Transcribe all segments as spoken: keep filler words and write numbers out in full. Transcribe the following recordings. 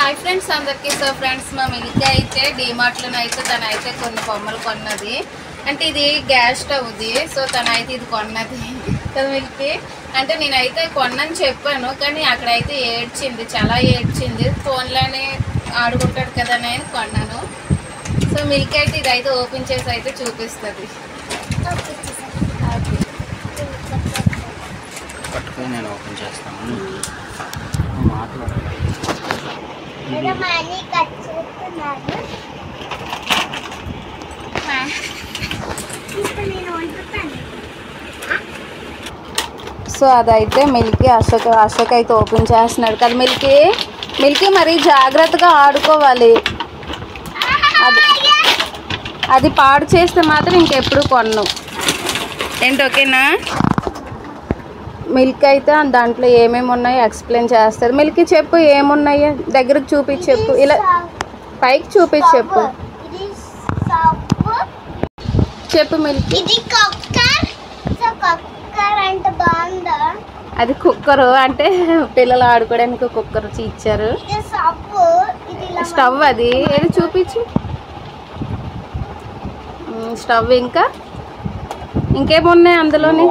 Hi friends అందరికీ. So friends మా Milky అయితే డీమార్ట్లోనే అయితే తను అయితే కొన్ని బొమ్మలు కొన్నది. అంటే ఇది గ్యాస్ స్టవ్ది. సో తను అయితే ఇది కొన్నది కదా మిల్కీ. అంటే నేనైతే కొన్నని చెప్పాను, కానీ అక్కడైతే ఏడ్చింది, చాలా ఏడ్చింది. ఫోన్లోనే ఆడుకుంటాడు కదా నేను కొన్నాను. సో మిల్కీ అయితే ఇది అయితే ఓపెన్ చేసి అయితే చూపిస్తుంది. పట్టుకొని నేను ఓపెన్ చేస్తాను. సో అదైతే మిల్కీ అశోక్ అశోక్ అయితే ఓపెన్ చేస్తున్నాడు కదా మిల్కీ. మిల్కీ మరి జాగ్రత్తగా ఆడుకోవాలి. అది అది పాడు చేస్తే మాత్రం ఇంకెప్పుడు కొన్ను ఏంటి, ఓకేనా? మిల్క్ అయితే దాంట్లో ఏమేమి ఉన్నాయో ఎక్స్ప్లెయిన్ చేస్తుంది. మిల్కీ చెప్పు ఏమున్నాయో, దగ్గరకు చూపించి చెప్పు, ఇలా పైకి చూపించి చెప్పు చెప్పు మిల్కీ. అది కుక్కరు, అంటే పిల్లలు ఆడుకోవడానికి కుక్కర్ ఇచ్చారు. స్టవ్ అది ఏది చూపించు. స్టవ్ ఇంకా ఇంకేమున్నాయి అందులోని?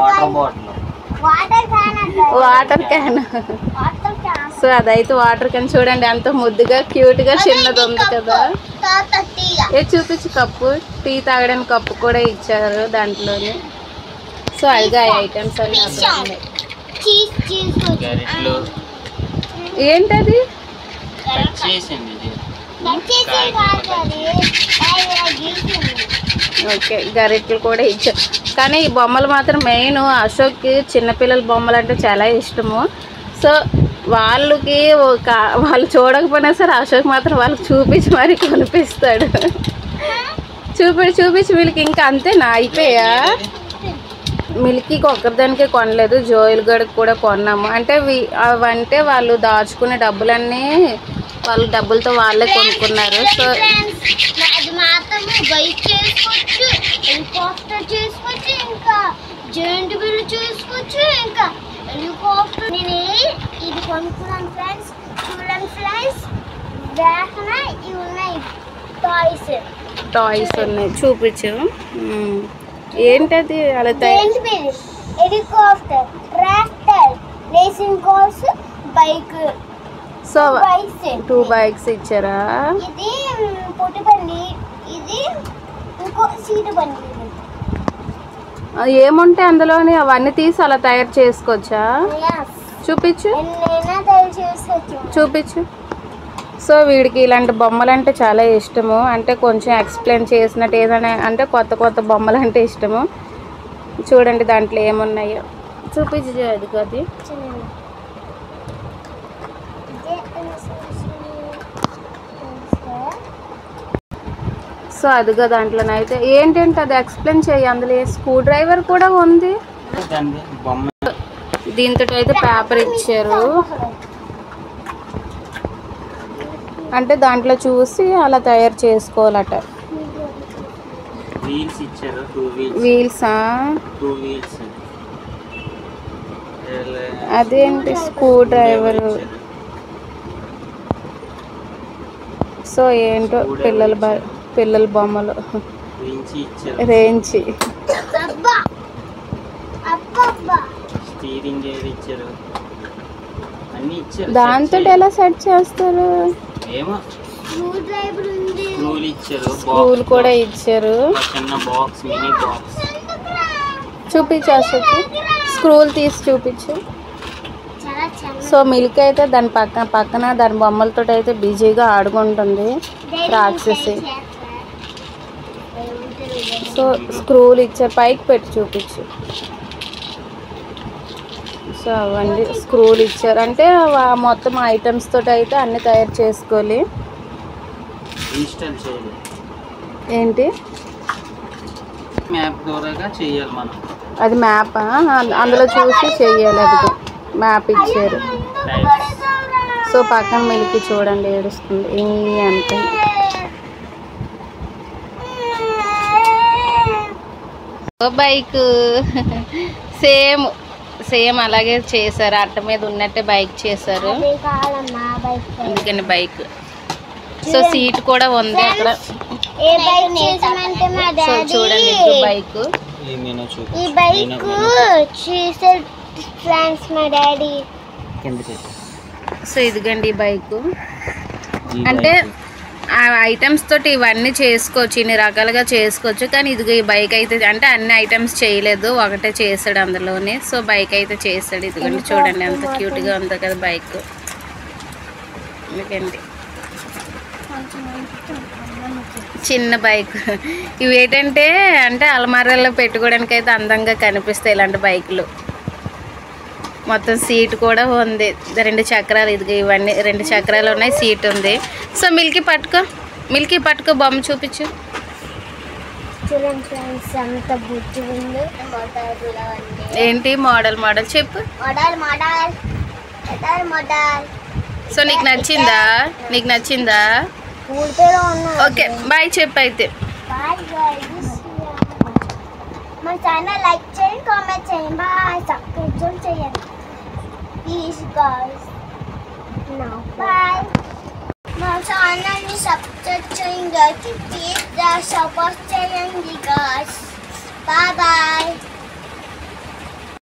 Water can. సో అదైతే వాటర్ క్యాన్ చూడండి, అంత ముద్దుగా క్యూట్గా చిన్నది ఉంది కదా. ఏ చూపించు. కప్పు, టీ తాగడానికి కప్పు కూడా ఇచ్చారు దాంట్లోని. సో అదిగా ఐటమ్స్ అన్నీ అక్కడ ఉన్నాయి. ఏంటది? ఓకే, గరిటెలు కూడా ఇచ్చారు. కానీ ఈ బొమ్మలు మాత్రం మెయిన్ అశోక్కి చిన్నపిల్లల బొమ్మలు అంటే చాలా ఇష్టము. సో వాళ్ళకి ఒక వాళ్ళు చూడకపోయినా సరే అశోక్ మాత్రం వాళ్ళకి చూపించి మరీ కొనిపిస్తాడు. చూపించి చూపించి వీళ్ళకి ఇంకా అంతేనా అయిపోయా? మిల్కీకి ఒక్కదానికే కొనలేదు, జోయిల్ గడికి కూడా కొన్నాము. అంటే అవంటే వాళ్ళు దాచుకునే డబ్బులన్నీ వాళ్ళ డబ్బులతో వాళ్ళే కొనుక్కున్నారు. సో టాయ్స్ ఉన్నాయి, చూపించు. ఏంటది అలా helicopter, tractor, racing cars, bike. So two bikes ఇచ్చారా? ఇది పొట్టి బండి, ఇది ఇంకో సీటు బండి. ఏముంటాయి అందులోని? అవన్నీ తీసి అలా తయారు చేసుకోవచ్చా? చూపించు చూపించు. సో వీడికి ఇలాంటి బొమ్మలు అంటే చాలా ఇష్టము. అంటే కొంచెం ఎక్స్ప్లెయిన్ చేసినట్టు ఏదైనా అంటే కొత్త కొత్త బొమ్మలు అంటే ఇష్టము. చూడండి దాంట్లో ఏమున్నాయో చూపించు. అది అది సో అదిగా దాంట్లోనైతే ఏంటంటే అది ఎక్స్ప్లెయిన్ చేయి. అందులో స్క్రూ డ్రైవర్ కూడా ఉంది. దీంతో అయితే పేపర్ ఇచ్చారు, అంటే దాంట్లో చూసి అలా తయారు చేసుకోవాలట. వీల్సా? అదేంటి స్క్రూ డ్రైవర్? సో ఏంటో పిల్లల పిల్లల బొమ్మలు. రేంచి దాంతో ఎలా సెట్ చేస్తారు? స్కూల్ కూడా ఇచ్చారు. చూపించు అసలు, స్క్రూలు తీసి చూపించు. సో మిల్క్ అయితే దాని పక్కన పక్కన దాని బొమ్మలతో అయితే బిజీగా ఆడుకుంటుంది రాక్షసి. సో స్క్రూలు ఇచ్చారు, పైకి పెట్టి చూపించు. సో అవన్నీ స్క్రూలు ఇచ్చారు, అంటే మొత్తం ఐటమ్స్ తోటి అయితే అన్నీ తయారు చేసుకోవాలి. ఏంటి మ్యాప్ ద్వారా చేయాలి మనం. అది మ్యాప్ అందులో చూసి చెయ్యాలి. అది మ్యాప్ ఇచ్చారు. సో పక్కన మిల్కీ చూడండి ఏడుస్తుంది ఏ అంటే. బైక్ సేమ్ సేమ్ అలాగే చేశారు, అట్ట మీద ఉన్నట్టే బైక్ చేశారు. అది కావాలమ్మా బైక్. అందుకని బైక్. సో సీట్ కూడా ఉంది అక్కడ. ఏ బైక్ చేసామంటే మా సో డాడీ చూడండి ఇది బైక్. ఈ మీను చూపి ఈ బైక్ చేసే ఫ్రెండ్స్ మా డాడీ. కింద పెట్టు. సో ఇదిగండి ఈ బైక్. ఈ అంటే బైక్. ఆ ఐటమ్స్ తోటి ఇవన్నీ చేసుకోవచ్చు, ఇన్ని రకాలుగా చేసుకోవచ్చు. కానీ ఇదిగో ఈ బైక్ అయితే అంటే అన్ని ఐటమ్స్ చేయలేదు, ఒకటే చేసాడు అందులోనే. సో బైక్ అయితే చేసాడు. ఇదిగోండి చూడండి ఎంత క్యూట్గా ఉందో కదా బైక్. ఎందుకండి చిన్న బైక్. ఇవి ఏంటంటే అంటే అలమారాల్లో పెట్టుకోవడానికి అయితే అందంగా కనిపిస్తాయి ఇలాంటి బైకులు. మొత్తం సీట్ కూడా ఉంది, రెండు చక్రాలు. ఇది ఇవన్నీ రెండు చక్రాలు ఉన్నాయి, సీట్ ఉంది. సో మిల్కీ పట్టుకో, మిల్కీ పట్టుకో, బొమ్మ చూపించు. చూడండి ఫ్రెండ్స్ అంత బుద్ధి ఉంది. ఏంటి మోడల్ మోడల్ చెప్పు. Model model model model. So నీకు నచ్చిందా, నీకు నచ్చిందా? పూర్తిగా ఉన్నాయి. ఓకే బాయ్ చెప్పు అయితే. Bye guys. మా ఛానల్ లైక్ చేయండి, కామెంట్ చేయండి, బాయ్ సబ్స్క్రైబ్ చేయండి ప్లీజ్ గైస్. Now bye. మా ఛానల్ని సబ్స్క్రైబ్ చేయండి, ప్లీజ్ సపోర్ట్ చేయండి గైస్. Bye bye.